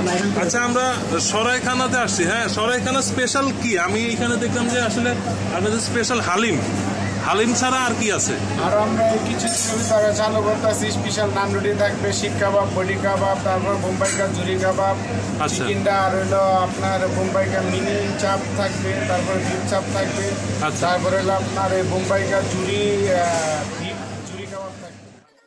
আচ্ছা, আমরা সরাইখানাতে আসছি। হ্যাঁ, সরাইখানা স্পেশাল কি? আমি এখানে দেখলাম যে আসলে আপনাদের স্পেশাল হালিম। হালিম ছাড়া আর কি আছে? আর আমরা কিছু তারা চালু করতেছি। স্পেশাল নান রুটি থাকবে, শিক কাবাব, বডি কাবাব, তারপর বোম্বাই কাপ, ঝুরি কাবাব, চিকেনটা, আর হলো আপনার বোম্বাই কাপ মিনি চাপ থাকবে, তারপরে বিফ চাপ থাকবে, তারপরে হলো আপনার এই বোম্বাই কাপ ঝুরি বিফ ঝুরি কাবাব থাকবে।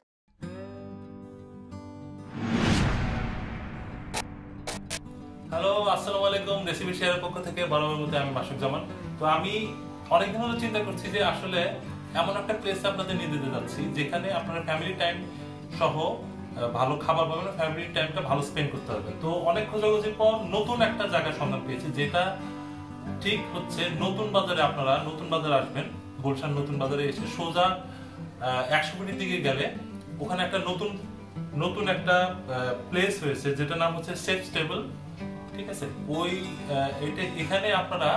হ্যালো, আসসালামু আলাইকুম। রেসিপি শেয়ারের পক্ষ থেকে বরাবর মতো আমি মাসুক জামান। তো আমি অনেকদিন হলো চিন্তা করছি যে আসলে এমন একটা প্লেসে আপনাদের নিয়ে যেতে যাচ্ছি যেখানে আপনারা ফ্যামিলি টাইম সহ ভালো খাবার পাবেন, ফ্যামিলি টাইমটা ভালো স্পেন্ড করতে হবে। তো অনেক খোঁজাখুঁজির পর নতুন একটা জায়গার সন্ধান পেয়েছি, যেটা ঠিক হচ্ছে নতুন বাজারে। আপনারা নতুন বাজারে আসবেন, গুলশান নতুন বাজারে এসে সোজা 100 ফিটের দিকে গেলে ওখানে একটা নতুন একটা প্লেস হয়েছে, যেটা নাম হচ্ছে সেফ স্টেবল। ঠিক আছে, এখানে আপনারা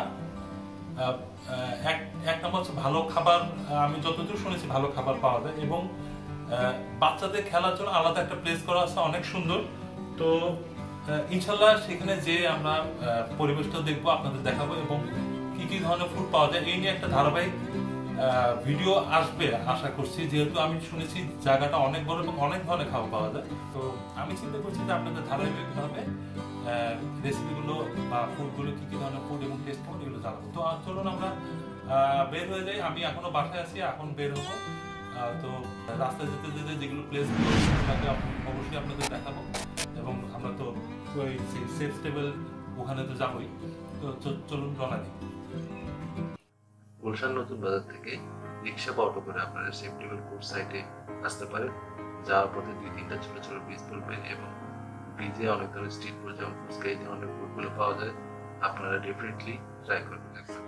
এক নম্বর হচ্ছে ভালো খাবার, আমি যতদূর শুনেছি ভালো খাবার পাওয়া যায়, এবং বাচ্চাদের খেলার জন্য আলাদা একটা প্লেস করা আছে, অনেক সুন্দর। তো ইনশাল্লাহ সেখানে যে আমরা পরিবেশটা দেখবো, আপনাদের দেখাবো, এবং কি কি ধরনের ফুড পাওয়া যায় এই নিয়ে একটা ধারাবাহিক ভিডিও আসবে আশা করছি, যেহেতু আমি শুনেছি জায়গাটা অনেক বড় এবং অনেক ধরনের খাবার পাওয়া যায়। তো আমি চিন্তা করছি যে আপনাদের ধারাবাহিকভাবে রেসিপিগুলো বা ফুডগুলো কি কি ধরনের ফুড এবং টেস্ট কেমন এগুলো জানাবো। তো চলুন আমরা বের হয়ে যাই। আমি এখনো বাসায় আছি, এখন বের হবো। তো রাস্তায় যেতে যেতে যেগুলো প্লেসগুলো অবশ্যই আপনাদের দেখাবো, এবং আমরা তো ওই সেফ স্টেবল ওখানে তো যাবোই। তো চলুন রওনা দিই। গুলশান নতুন বাজার থেকে রিক্সা বা অটো করে আপনারা সেফ স্টেবল ফুড সাইটে আসতে পারেন। যাওয়ার পথে 2-3টা ছোট ছোট ব্রিজ পড়বেন, এবং ব্রিজে অনেক ধরনের স্ট্রিট ফুড যেমন ফুচকা এই ধরনের ফুডগুলো পাওয়া যায়। আপনারা ডেফিনেটলি ট্রাই করবেন একবার।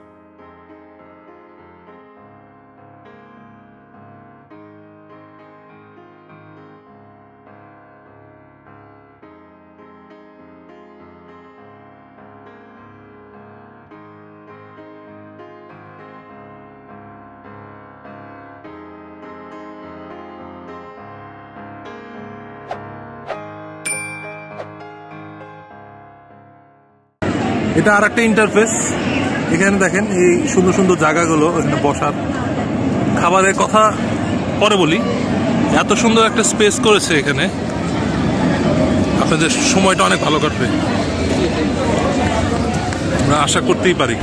এটা আর একটা ইন্টারফেস। এখানে দেখেন এই সুন্দর সুন্দর জায়গাগুলো, এখানে বসার, খাবারের কথা পরে বলি। এত সুন্দর একটা স্পেস করেছে এখানে, আপনাদের সময়টা অনেক ভালো কাটবে, আমরা আশা করতেই পারি।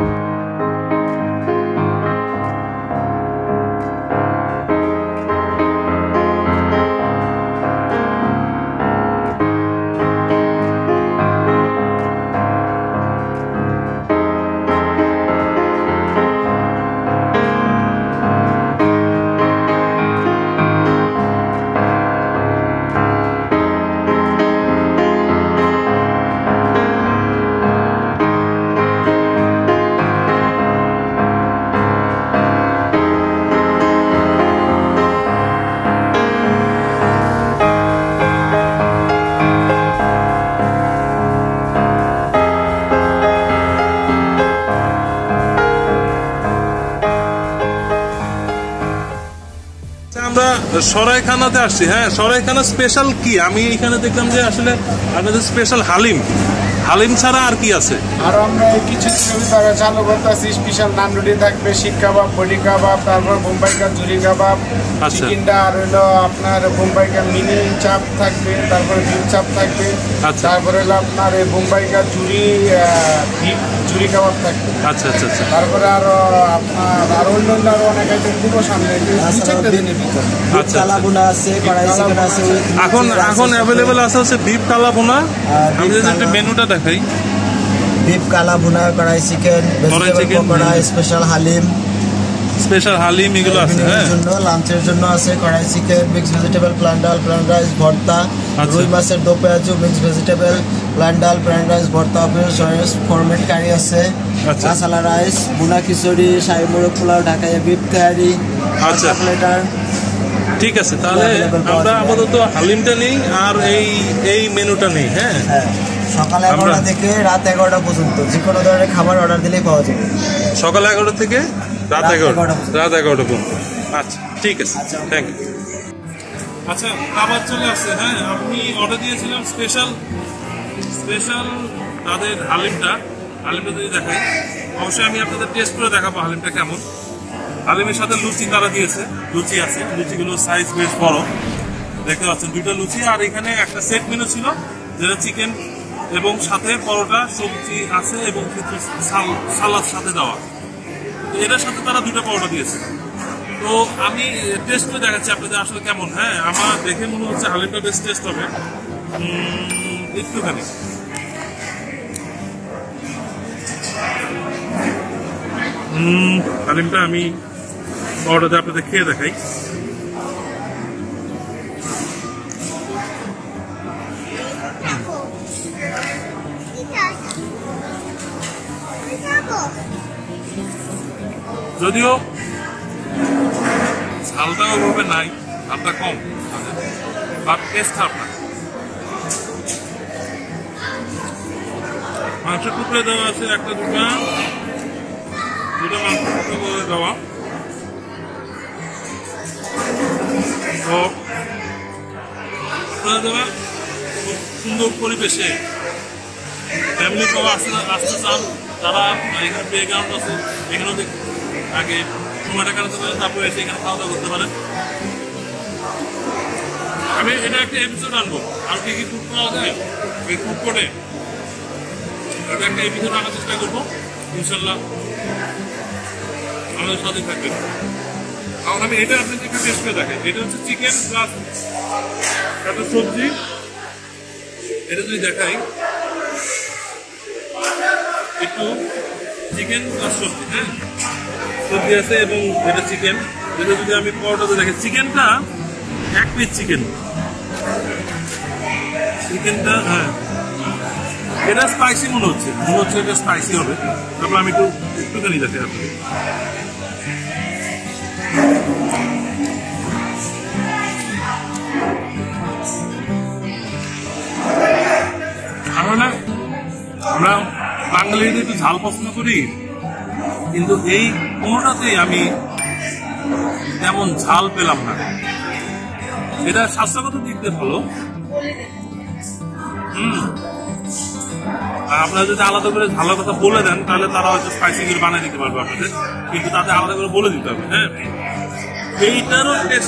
আমরা সরাইখানাতে আসছি। হ্যাঁ, সরাইখানা স্পেশাল কি? আমি এখানে দেখলাম যে আসলে আপনাদের স্পেশাল হালিম। হালিম ছাড়া আর কি আছে? আর আমরা কিছু তারা চালু করতেছি। স্পেশাল নান রুটি থাকবে, শিক কাবাব, বডি কাবাব, তারপর বোম্বাই কাপ, ঝুরি কাবাব, চিকেনটা, আর হলো আপনার বোম্বাই কাপ মিনি চাপ থাকবে, তারপরে বিফ চাপ থাকবে, তারপরে হলো আপনার এই বোম্বাই কাপ ঝুরি বিফ ঝুরি কাবাব থাকবে। আচ্ছা আচ্ছা আচ্ছা। তারপরে আরো আপনার আরো অন্যান্য আরো অনেক আইটেম দিব সামনে। এখন অ্যাভেলেবেল আছে হচ্ছে বিফ কালা ভুনা। আমি যদি একটু মেনুটা দেখাই, বিফ কালা ভুনা, kadai chicken, vegetable pakora, special haleem এগুলো আছে। হ্যাঁ, জন্য লাঞ্চের জন্য আছে kadai chicken, mix vegetable, plain ডাল, প্লান রাইস, ভর্তা, রুই মাছের দো পেঁয়াজু, মিক্স ভেজিটেবল, প্লান ডাল, প্লান রাইস, ভর্তা, সয়েস, ফরমেট কারি আছে, মশলা রাইস, ভুনা খিচুড়ি, শাহী মোরগ পোলাও, ঢাকাইয়া বিফ কারি, প্লেটার। ঠিক আছে, তাহলে আমরা আপাতত হালিমটা নেই আর এই মেনুটা নেই। হ্যাঁ, সকাল 11টা থেকে রাত 11টা পর্যন্ত যে কোনো ধরনের খাবার অর্ডার দিলেই পাওয়া যাবে। সকাল 11টা থেকে রাত 11টা পর্যন্ত। আচ্ছা, ঠিক আছে, থ্যাংক ইউ। আচ্ছা, খাবার চলে আসছে। হ্যাঁ, আপনি অর্ডার দিয়েছিলাম স্পেশাল স্পেশাল তাদের হালিমটা যদি দেখাই, অবশ্যই আমি আপনাদের টেস্ট করে দেখাবো হালিমটা কেমন। হালিমের সাথে লুচি তারা দিয়েছে, লুচি আছে, লুচিগুলোর সাইজ বেশ বড়, দেখতে পাচ্ছেন 2টা লুচি। আর এখানে একটা সেট মেনু ছিল যেটা চিকেন এবং সাথে পরোটা, সবজি আছে এবং কিছু সালাদ সাথে দেওয়া। তো এটার সাথে তারা 2টা পরোটা দিয়েছে। তো আমি টেস্ট করে দেখাচ্ছি আপনাদের আসলে কেমন। হ্যাঁ, আমার দেখে মনে হচ্ছে হালিমটা বেশ টেস্ট হবে একটুখানি। হালিমটা আমি পরোটাতে আপনাদের খেয়ে দেখাই। যদিও ঝালটা ওভাবে নাই, ঝালটা কম, বাট টেস্ট খারাপ না। মাংস টুকরে দেওয়া আছে একটা দুটা মাংস টুকরো করে দেওয়া। তো আপনারা দেওয়া খুব সুন্দর পরিবেশে ফ্যামিলি সহ আসতে চান যারা, এখানে প্লে গ্রাউন্ড আছে, এখানেও আগে সময়টা কাটাতে পারেন, তারপরে এসে এখানে খাওয়া দাওয়া করতে পারেন। আমি এটা একটা এপিসোড আনবো, আর কি ফুড পাওয়া যায় ওই ফুড কোর্টে, এটা একটা এপিসোড আনার চেষ্টা করবো ইনশাল্লাহ। আমাদের সাথে থাকবেন। কারণ আমি এটা আপনাকে একটু টেস্ট করে দেখাই। এটা হচ্ছে চিকেন প্লাস একটা সবজি, এটা যদি দেখাই একটু চিকেন প্লাস সবজি, হ্যাঁ সবজি আছে এবং এটা চিকেন। এটা যদি আমি পরোটাতে দেখি, চিকেনটা 1 পিস চিকেনটা, হ্যাঁ এটা স্পাইসি মনে হচ্ছে এটা স্পাইসি হবে। তারপর আমি একটুখানি দেখে আপনাকে। আমরা বাঙালিদের একটু ঝাল পছন্দ করি, কিন্তু এই কোনোটাতেই আমি তেমন ঝাল পেলাম না। এটা স্বাস্থ্যগত দিক দিয়ে ভালো। আর আপনারা যদি আলাদা করে ঝালের কথা বলে দেন তাহলে তারা হয়তো স্পাইসি করে বানিয়ে দিতে পারবে আপনাদের, কিন্তু তাদের আলাদা করে বলে দিতে হবে। হ্যাঁ, এইটারও টেস্ট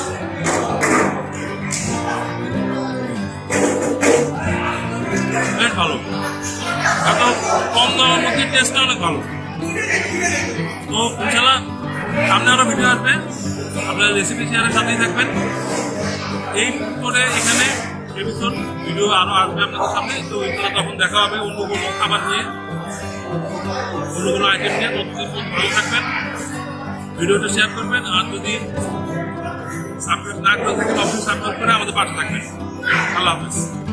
বেশ ভালো, এত কম দামের মধ্যে টেস্টটা অনেক ভালো। তো ইনশাল্লাহ সামনে আরো ভিডিও আসবে, আপনারা রেসিপি শেয়ারের সাথেই থাকবেন। এই করে এখানে এপিসোড ভিডিও আরো আসবে আপনাদের সামনে। তো ওইগুলো তখন দেখা হবে অন্য কোনো খাবার নিয়ে, অন্য কোনো আইটেম নিয়ে। ততদিন ভালো থাকবেন, ভিডিওটা শেয়ার করবেন, আর যদি সাবস্ক্রাইব না করে থাকেন অবশ্যই সাবস্ক্রাইব করে আমাদের পাশে থাকবেন। আল্লাহ হাফেজ।